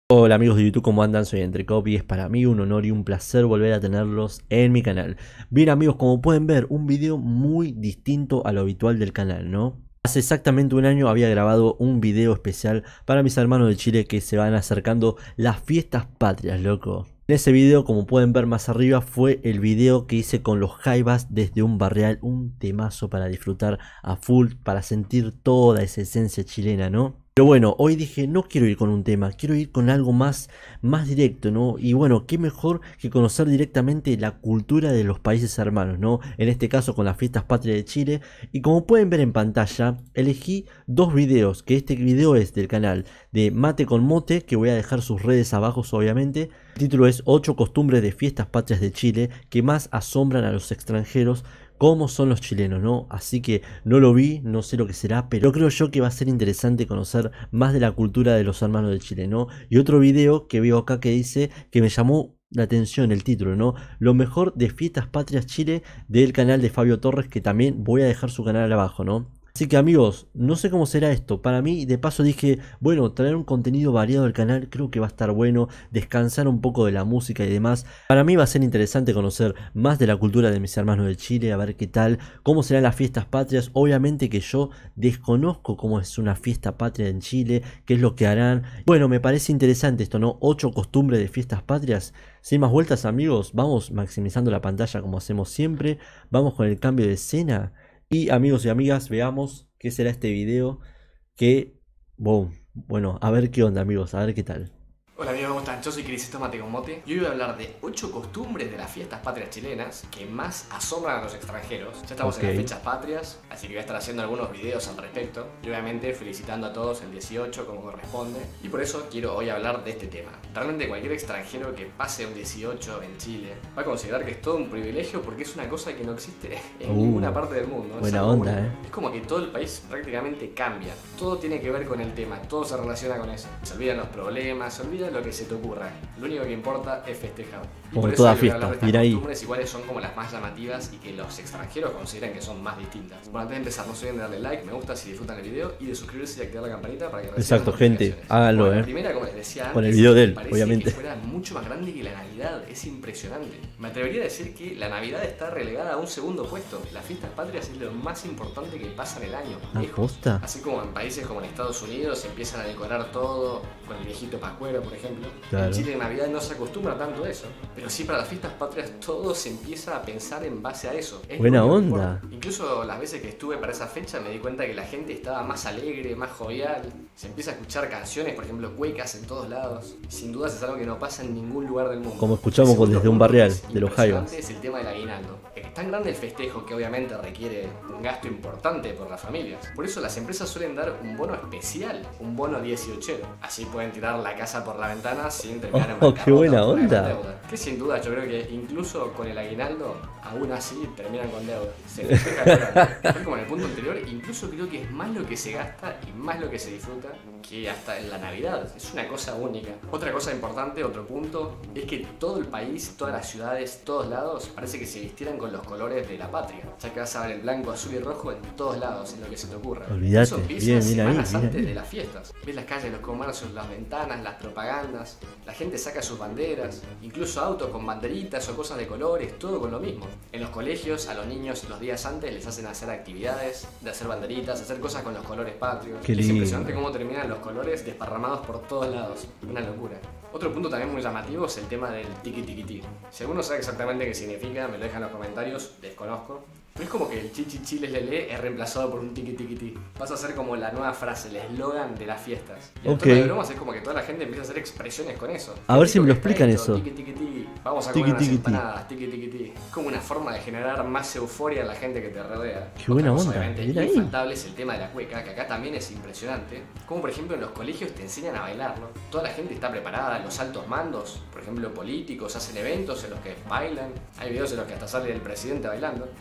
Hola amigos de YouTube, ¿cómo andan? Soy Entrecop y es para mí un honor y un placer volver a tenerlos en mi canal. Bien amigos, como pueden ver, un video muy distinto a lo habitual del canal, ¿no? Hace exactamente un año había grabado un video especial para mis hermanos de Chile que se van acercando las fiestas patrias, loco. En ese video, como pueden ver más arriba, fue el video que hice con los Jaivas desde un barrial, un temazo para disfrutar a full, para sentir toda esa esencia chilena, ¿no? Pero bueno, hoy dije, no quiero ir con un tema, quiero ir con algo más directo, ¿no? Y bueno, qué mejor que conocer directamente la cultura de los países hermanos, ¿no? En este caso con las fiestas patrias de Chile. Y como pueden ver en pantalla, elegí dos videos, que este video es del canal de Mate con Mote, que voy a dejar sus redes abajo obviamente. El título es 8 costumbres de fiestas patrias de Chile que más asombran a los extranjeros. Cómo son los chilenos, ¿no? Así que no lo vi, no sé lo que será, pero creo yo que va a ser interesante conocer más de la cultura de los hermanos de Chile, ¿no? Y otro video que veo acá que dice que me llamó la atención el título, ¿no? Lo mejor de Fiestas Patrias Chile del canal de Fabio Torres, que también voy a dejar su canal abajo, ¿no? Así que amigos, no sé cómo será esto. Para mí, de paso dije, bueno, traer un contenido variado al canal creo que va a estar bueno, descansar un poco de la música y demás. Para mí va a ser interesante conocer más de la cultura de mis hermanos de Chile, a ver qué tal, cómo serán las fiestas patrias. Obviamente que yo desconozco cómo es una fiesta patria en Chile, qué es lo que harán. Bueno, me parece interesante esto, ¿no? 8 costumbres de fiestas patrias. Sin más vueltas amigos, vamos maximizando la pantalla como hacemos siempre. Vamos con el cambio de escena. Y amigos y amigas, veamos qué será este video que, boom, bueno, a ver qué onda amigos, a ver qué tal. Hola amigos, ¿cómo están? Yo soy Crisito Mate con Mote y hoy voy a hablar de 8 costumbres de las fiestas patrias chilenas que más asombran a los extranjeros. Ya estamos en las fechas patrias, así que voy a estar haciendo algunos videos al respecto y obviamente felicitando a todos el 18 como corresponde, y por eso quiero hoy hablar de este tema. Realmente cualquier extranjero que pase un 18 en Chile va a considerar que es todo un privilegio porque es una cosa que no existe en ninguna parte del mundo. Buena onda, Es como que todo el país prácticamente cambia, todo tiene que ver con el tema, todo se relaciona con eso. Se olvidan los problemas, se olvida lo que se te ocurra. Lo único que importa es festejar. Y como por eso toda voy a hablar fiesta, de estas mira ahí. costumbres iguales son como las más llamativas y que los extranjeros consideran que son más distintas. Bueno, antes de empezar, no se olviden de darle like, me gusta si disfrutan el video y de suscribirse y activar la campanita para que reciban Exacto, gente, háganlo, bueno, la primera, como les decía antes, con el video de él, parece obviamente. que fuera mucho más grande que la Navidad. Es impresionante. Me atrevería a decir que la Navidad está relegada a un segundo puesto. Las fiestas patrias es lo más importante que pasa en el año. ¿Aposta? Así como en países como en Estados Unidos empiezan a decorar todo con el viejito pascuero, por ejemplo. Claro. En Chile en Navidad no se acostumbra tanto a eso. Pero sí, para las fiestas patrias todo se empieza a pensar en base a eso. Es Buena lo que onda. importa. Incluso las veces que estuve para esa fecha me di cuenta que la gente estaba más alegre, más jovial. Se empieza a escuchar canciones, por ejemplo, cuecas en todos lados. Sin dudas es algo que no pasa en ningún lugar del mundo. Como escuchamos desde un barrial de los Jaivas. Es el tema del aguinaldo. Es tan grande el festejo que obviamente requiere un gasto importante por las familias. Por eso las empresas suelen dar un bono especial, un bono 18. Así pueden tirar la casa por la ventana sin terminar en bancarrota. ¡Qué buena o onda! deuda. Que sin duda yo creo que incluso con el aguinaldo, aún así terminan con deuda. Se festeja tal como en el punto anterior, incluso creo que es más lo que se gasta y más lo que se disfruta que hasta en la Navidad. Es una cosa única. Otra cosa importante, otro punto, es que todo el país, todas las ciudades, todos lados, parece que se vistieran con los colores de la patria. Ya que vas a ver el blanco, azul y rojo en todos lados, en lo que se te ocurra. Olvídate, Eso empieza bien semanas ahí, antes de las fiestas. Ves las calles, los comercios, las ventanas, las propagandas, la gente saca sus banderas, incluso autos con banderitas o cosas de colores, todo con lo mismo. En los colegios, a los niños los días antes les hacen hacer actividades, de hacer banderitas, hacer cosas con los colores patrios. Qué Es lindo. impresionante cómo terminan los colores desparramados por todos lados. Una locura. Otro punto también muy llamativo es el tema del tiki tiki ti. Si alguno sabe exactamente qué significa, me lo deja en los comentarios, desconozco. Pero es como que el chichi chiles lele es reemplazado por un tiki tiki ti. Pasa a ser como la nueva frase, el eslogan de las fiestas. Y el tono de bromas es como que toda la gente empieza a hacer expresiones con eso. A ver si me lo explican eso. Tiki tiki ti. Vamos a comer unas empanadas, tiki tiki ti. Es como una forma de generar más euforia en la gente que te rodea. Qué buena Otra cosa, onda, obviamente, mira ahí. infaltable es el tema de la cueca, que acá también es impresionante. Como por ejemplo en los colegios te enseñan a bailarlo. Toda la gente está preparada, los altos mandos, por ejemplo políticos, hacen eventos en los que bailan. Hay videos en los que hasta sale el presidente bailando. Así que vas a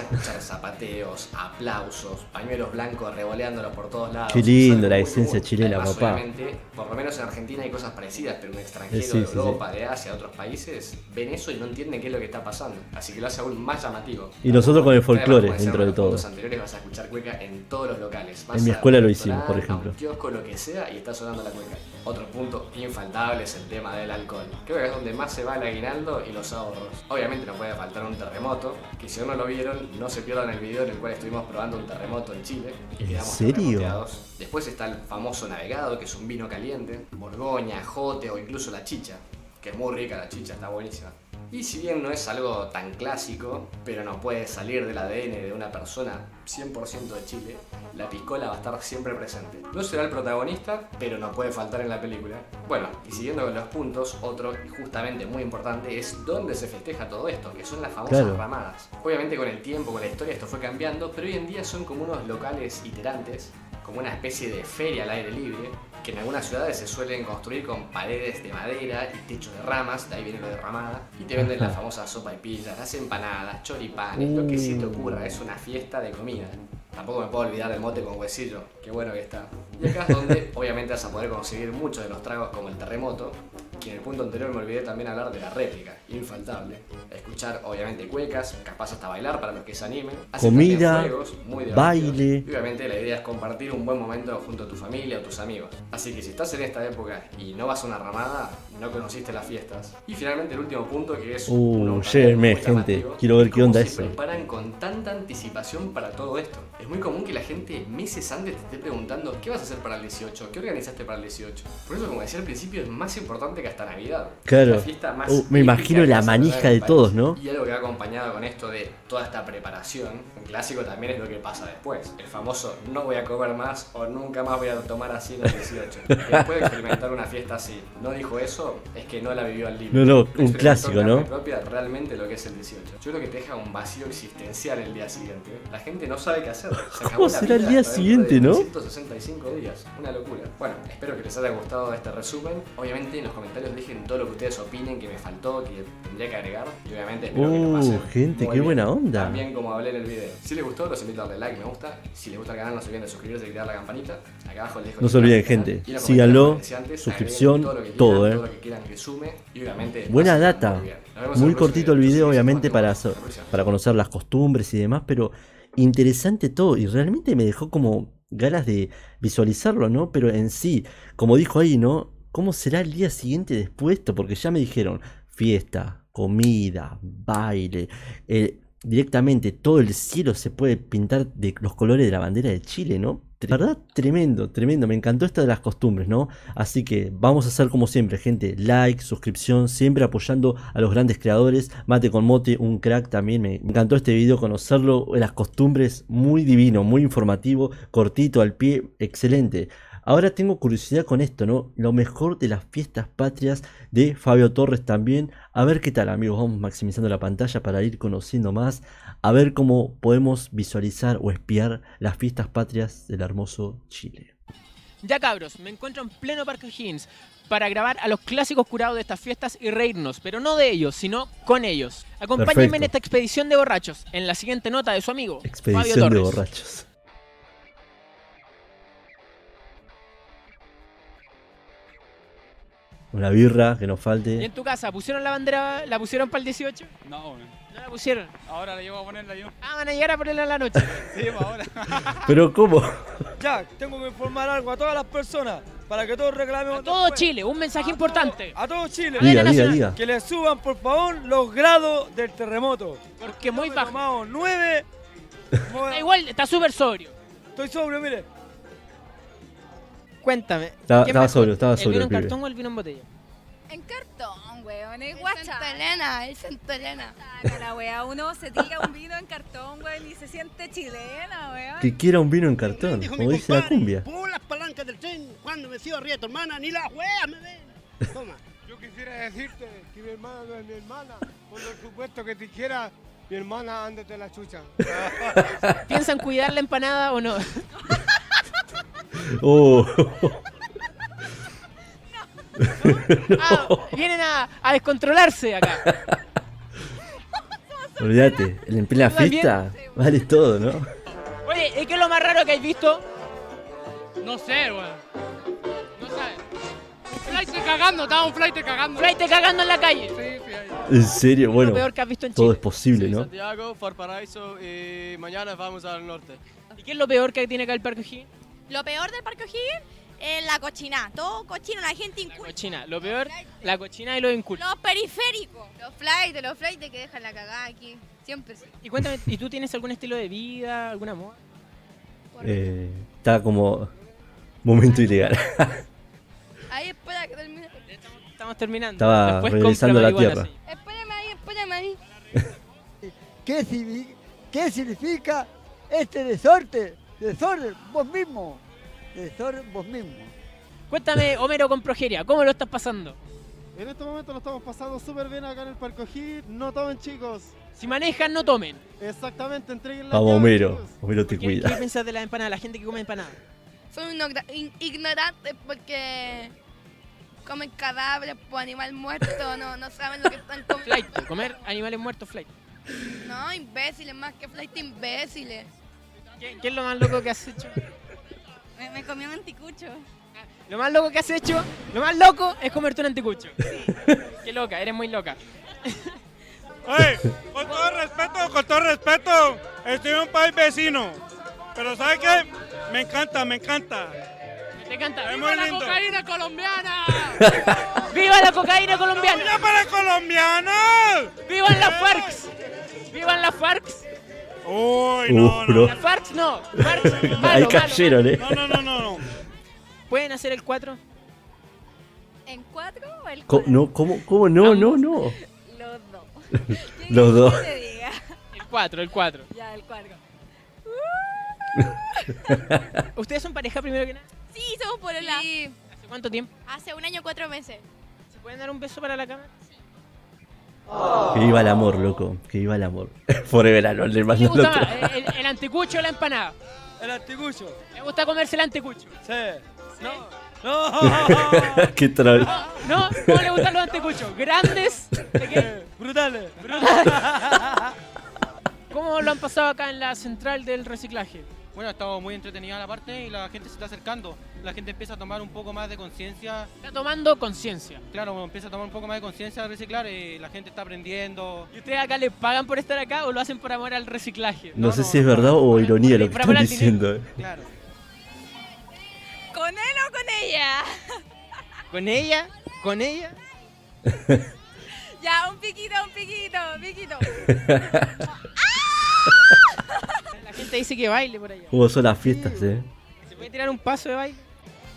escuchar zapateos, aplausos, pañuelos blancos revoleándolos por todos lados. Qué lindo la esencia chilena, además, papá. obviamente, por lo menos en Argentina hay cosas parecidas, pero un extranjero Sí, de sí, Europa, de Asia, de otros países, ven eso y no entienden qué es lo que está pasando. Así que lo hace aún más llamativo. Y nosotros con el Además, folclore como decíamos dentro en de los todo. puntos anteriores, vas a escuchar cueca en todos los locales. Vas En mi a escuela un lo hicimos, por restaurante, ejemplo. a un kiosco, lo que sea, y está sonando la cueca. Otro punto infaltable es el tema del alcohol. Creo que es donde más se va el aguinaldo y los ahorros. Obviamente no puede faltar un terremoto, que si aún no lo vieron, no se pierdan el video en el cual estuvimos probando un terremoto en Chile. Y ¿En quedamos serio? terremoteados. Después está el famoso navegado, que es un vino caliente, Borgoña, Jote o incluso la chicha, que es muy rica la chicha, está buenísima. Y si bien no es algo tan clásico, pero no puede salir del ADN de una persona 100% de Chile, la piscola va a estar siempre presente. No será el protagonista, pero no puede faltar en la película. Bueno, y siguiendo con los puntos, otro justamente muy importante es dónde se festeja todo esto, que son las famosas ramadas. Obviamente con el tiempo, con la historia esto fue cambiando, pero hoy en día son como unos locales itinerantes, como una especie de feria al aire libre, que en algunas ciudades se suelen construir con paredes de madera y techos de ramas, de ahí viene lo de ramada, y te venden la famosa sopa y pillas, las empanadas, choripanes, lo que se te ocurra, es una fiesta de comida. Tampoco me puedo olvidar del mote con huesillo, qué bueno que está. Y acá es donde obviamente vas a poder conseguir muchos de los tragos como el terremoto, que en el punto anterior me olvidé también hablar de la réplica, infaltable. Escuchar obviamente cuecas, capaz hasta bailar para los que se animen. Hacen Comida, juegos muy divertidos. baile. Y obviamente la idea es compartir un buen momento junto a tu familia o tus amigos. Así que si estás en esta época y no vas a una ramada, no conociste las fiestas. Y finalmente el último punto que es llévenme, gente. Quiero ver qué onda eso. eso. Se preparan con tanta anticipación para todo esto. Es muy común que la gente meses antes te esté preguntando ¿qué vas a hacer para el 18? ¿Qué organizaste para el 18? Por eso, como decía al principio, es más importante que hasta Navidad. Claro. La fiesta más Me imagino épica la que manija hace de el país. todos, ¿no? Y algo que va acompañado con esto de toda esta preparación, un clásico también es lo que pasa después. El famoso no voy a comer más o nunca más voy a tomar así en el 18. Quien puede experimentar una fiesta así, no dijo eso, es que no la vivió al límite. No, un clásico, ¿no? Propia realmente lo que es el 18. Yo creo que te deja un vacío existencial el día siguiente. La gente no sabe qué hacer. Se acabó ¿Cómo la será el vida día hasta siguiente, dentro no? de 165 días, una locura. Bueno, espero que les haya gustado este resumen. Obviamente en los comentarios dejen todo lo que ustedes opinen, que me faltó, que tendría que agregar. Y obviamente espero que lo pasen gente, muy qué bien. buena onda. También como hablé en el video. Si les gustó, los invito a darle like, me gusta. Si les gusta el canal, no se olviden de suscribirse y activar la campanita. Acá abajo les dejo No el se link olviden, al canal. gente. Y en los Síganlo, comentarios, como decía antes, suscripción, agreguen lo que todo, quieran, todo lo que quieran que sume. Y obviamente Buena pásenla data. muy bien. Nos vemos en Muy el próximo cortito el Yo soy video, Cris, obviamente, hasta la próxima. para conocer las costumbres y demás, pero interesante todo. Y realmente me dejó como ganas de visualizarlo, ¿no? Pero en sí, como dijo ahí, ¿no? ¿Cómo será el día siguiente después de esto? Porque ya me dijeron fiesta, comida, baile. Directamente todo el cielo se puede pintar de los colores de la bandera de Chile, ¿no? La verdad, tremendo, tremendo. Me encantó esto de las costumbres, ¿no? Así que vamos a hacer como siempre, gente. Like, suscripción, siempre apoyando a los grandes creadores. Mate con Mote, un crack también. Me encantó este video, conocerlo. Las costumbres, muy divino, muy informativo, cortito, al pie, excelente. Ahora tengo curiosidad con esto, ¿no? Lo mejor de las fiestas patrias de Fabio Torres también. A ver qué tal, amigos. Vamos maximizando la pantalla para ir conociendo más. A ver cómo podemos visualizar o espiar las fiestas patrias del hermoso Chile. Ya cabros, me encuentro en pleno Parque O'Higgins para grabar a los clásicos curados de estas fiestas y reírnos, pero no de ellos, sino con ellos. Acompáñenme Perfecto. en esta expedición de borrachos, en la siguiente nota de su amigo, Fabio Expedición Torres. de borrachos. Una birra, que nos ¿Y falte. en tu casa, pusieron la bandera, la pusieron para el 18? No, ¿No la pusieron? ahora la llevo a ponerla yo. Ah, van a llegar a ponerla en la noche. Sí, ahora. Pero ¿cómo? Jack, tengo que informar algo a todas las personas para que todos reclamemos. A todo después. Chile, un mensaje importante. A todo Chile. Cadena Diga, diga, nacional. diga. Que le suban, por favor, los grados del terremoto. Porque muy Yo me he bajo. tomado 9. Da igual, está súper sobrio. Estoy sobrio, mire. Cuéntame. Estaba- ¿qué estaba mejor, sobrio, estaba ¿El sobrio vino el en pibe. cartón o el vino en botella? En cartón, weón, es guacha. Es Santa Elena. Saca la wea, uno se tira un vino en cartón, weón, y se siente chilena, weón. Que quiera un vino en cartón, Dijo como mi dice la compadre, cumbia. Por las palancas del tren, cuando me sigo arriba tu hermana, ni las weas me ven. Toma. Yo quisiera decirte que mi hermana no es mi hermana, por lo supuesto que te quiera, mi hermana ándate la chucha. ¿Piensan cuidar la empanada o no? Oh. Ah, vienen a descontrolarse acá. Olvídate, en plena ¿Tú también? fiesta vale todo, ¿no? Oye, ¿qué es lo más raro que has visto? No sé, weón. No sabes. Un flight cagando, estaba un flight cagando. Flight cagando en la calle. Sí, ahí. En serio, Lo bueno, peor que has visto en todo Chile. es posible, ¿no? Santiago, Valparaíso y mañana vamos al norte. ¿Y qué es lo peor que tiene acá el Parque O'Higgins? Lo peor del Parque O'Higgins es la cochina. Todo cochino, la gente La inculta. cochina. Lo peor, la cochina y los incultos. Los periféricos. Los flights que dejan la cagada aquí. Siempre sí. Y cuéntame, ¿y tú tienes algún estilo de vida, alguna moda? Está como momento ilegal. Ahí espera que termine. Estamos terminando. Estaba Después regresando compra a la marihuana, tierra. Espérame ahí. ¿Qué significa este desorden? Desorden vos mismo. Desorden vos mismo. sí. Cuéntame, Homero con progeria, ¿cómo lo estás pasando? En este momento lo estamos pasando súper bien acá en el Parque O'Higgins. No tomen, chicos. Si manejan, no tomen. Exactamente, entreguen la Vamos, llave, Homero. chicos. Homero te ¿Qué cuida. piensas de la empanada, la gente que come empanada? Son unos ignorantes porque comen cadáveres por animal muerto. No saben lo que están comiendo. Flight, comer animales muertos, flight. No, imbéciles, más que flight imbéciles. ¿Qué es lo más loco que has hecho? Me comí un anticucho. Lo más loco que has hecho, lo más loco es comerte un anticucho. Qué loca, eres muy loca. Oye, con todo respeto, estoy en un país vecino. Pero ¿sabes qué? Me encanta. Te encanta. Es muy ¡Viva la lindo. cocaína colombiana! ¡Viva la cocaína colombiana! ¡Ya para colombianos! ¡Vivan las FARCs! ¡Vivan las FARCs! Uy, no, bro. Las FARCs no. FARCs, malo, Ahí malo, cayeron, No. ¿Pueden hacer el 4? ¿En 4 o el Co- 4? No, ¿cómo? No. Los dos. Los dos. ¿Qué te diga? El 4. Ya, el 4. ¿Ustedes son pareja primero que nada? Sí, somos polola. Sí, ¿Hace cuánto tiempo? Hace 1 año 4 meses. ¿Se pueden dar un beso para la cámara? Que viva el amor, loco. Que viva el amor. Forever alone, le ¿Qué le mando gusta otro. más? ¿El anticucho o la empanada? El anticucho. ¿Le gusta comerse el anticucho? Sí. ¿No? No. Qué troll. ¿No? ¿Cómo le gustan los anticuchos? ¿Grandes? ¿De qué? Brutales. ¿Cómo lo han pasado acá en la central del reciclaje? Bueno, ha estado muy entretenida la parte y la gente se está acercando. La gente empieza a tomar un poco más de conciencia. Está tomando conciencia. Claro, empieza a tomar un poco más de conciencia de reciclar y la gente está aprendiendo. ¿Y ustedes acá les pagan por estar acá o lo hacen por amor al reciclaje? No sé si es verdad o ironía lo que por están amor al diciendo. Claro. ¿con él o con ella? ¿Con ella? ¿Con ella? Ya, un piquito. La gente dice que baile por allá. ¿Cómo son las fiestas, ¿Se puede tirar un paso de baile?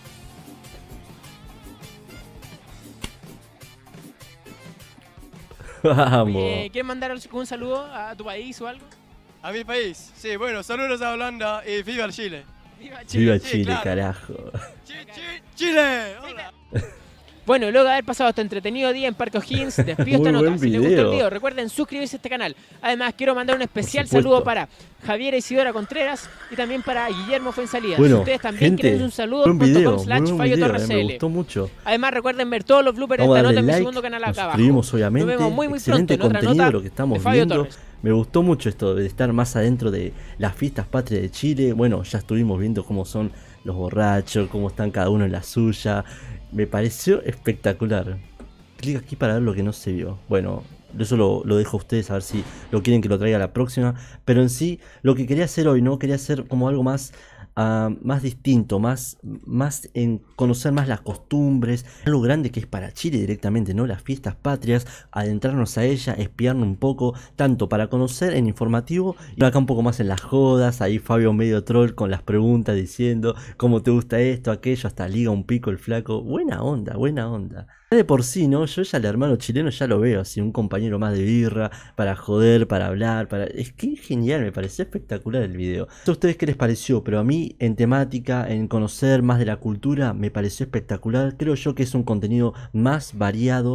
Vamos. ¿Quieres mandar un saludo a tu país o algo? A mi país. Sí, bueno, saludos a Holanda y viva el Chile. Viva Viva sí, Chile, claro. carajo. ¡Chile! Hola. Bueno, luego de haber pasado este entretenido día en Parque O'Higgins, despido Muy esta nota. buen Si les gustó el video. video, recuerden suscribirse a este canal. Además, quiero mandar un especial Por supuesto. saludo para Javier Isidora Contreras y también para Guillermo Fuensalida. Bueno, Si ustedes también gente, quieren un saludo, buen video, .com/Fallo muy buen video, Torres me CL. gustó mucho. Además, recuerden ver todos los bloopers de Vamos a esta darle nota en mi like, segundo canal nos acá abajo. suscribimos obviamente. Nos vemos muy pronto Excelente en otra contenido nota lo que estamos de Fabio viendo. Torres. Me gustó mucho esto de estar más adentro de las fiestas patrias de Chile. Bueno, ya estuvimos viendo cómo son los borrachos, cómo están cada uno en la suya. Me pareció espectacular. Clic aquí para ver lo que no se vio. Bueno, eso lo dejo a ustedes a ver si lo quieren que lo traiga la próxima. Pero en sí, lo que quería hacer hoy, ¿no? Quería hacer como algo más, más distinto, más en conocer más las costumbres, algo grande que es para Chile directamente, ¿no? Las fiestas patrias, adentrarnos a ella, espiarnos un poco, tanto para conocer en informativo y acá un poco más en las jodas. Ahí Fabio medio troll con las preguntas diciendo cómo te gusta esto, aquello, hasta liga un pico el flaco. Buena onda, buena onda. De por sí, ¿no? Yo ya el hermano chileno ya lo veo así, un compañero más de birra, para joder, para hablar, para... Es que genial, me pareció espectacular el video. No sé a ustedes qué les pareció, pero a mí en temática, en conocer más de la cultura, me pareció espectacular. Creo yo que es un contenido más variado.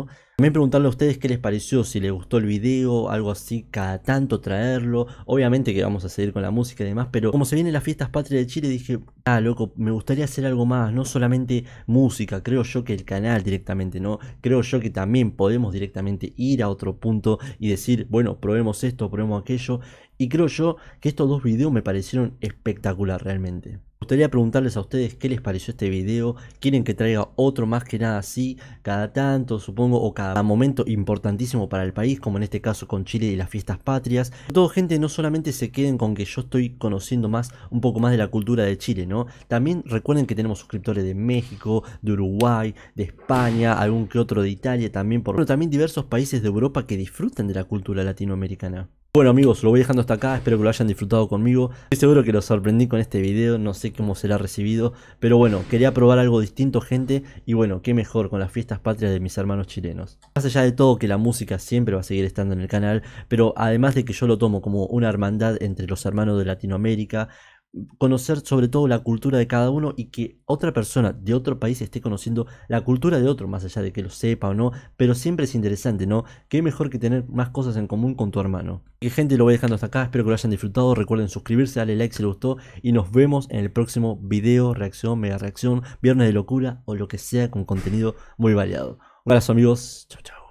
También preguntarle a ustedes qué les pareció, si les gustó el video, algo así, cada tanto traerlo. Obviamente que vamos a seguir con la música y demás, pero como se vienen las fiestas patrias de Chile, dije, loco, me gustaría hacer algo más, no solamente música, creo yo que el canal directamente, ¿no? Creo yo que también podemos directamente ir a otro punto y decir, bueno, probemos esto, probemos aquello. Y creo yo que estos dos videos me parecieron espectacular realmente. Me gustaría preguntarles a ustedes qué les pareció este video. ¿Quieren que traiga otro más que nada así, cada tanto, supongo, o cada momento importantísimo para el país, como en este caso con Chile y las fiestas patrias? Todo, gente, no solamente se queden con que yo estoy conociendo un poco más de la cultura de Chile, ¿no? También recuerden que tenemos suscriptores de México, de Uruguay, de España, algún que otro de Italia, también también diversos países de Europa que disfrutan de la cultura latinoamericana. Bueno, amigos, lo voy dejando hasta acá, espero que lo hayan disfrutado conmigo. Estoy seguro que los sorprendí con este video, no sé cómo será recibido, pero bueno, quería probar algo distinto, gente, y bueno, qué mejor con las fiestas patrias de mis hermanos chilenos. Más allá de todo, que la música siempre va a seguir estando en el canal, pero además de que yo lo tomo como una hermandad entre los hermanos de Latinoamérica, conocer sobre todo la cultura de cada uno y que otra persona de otro país esté conociendo la cultura de otro, más allá de que lo sepa o no, pero siempre es interesante, ¿no? Qué mejor que tener más cosas en común con tu hermano. Y gente, lo voy dejando hasta acá, espero que lo hayan disfrutado, recuerden suscribirse, darle like si les gustó y nos vemos en el próximo video, reacción, mega reacción, viernes de locura o lo que sea con contenido muy variado. Un abrazo, amigos, chau chau.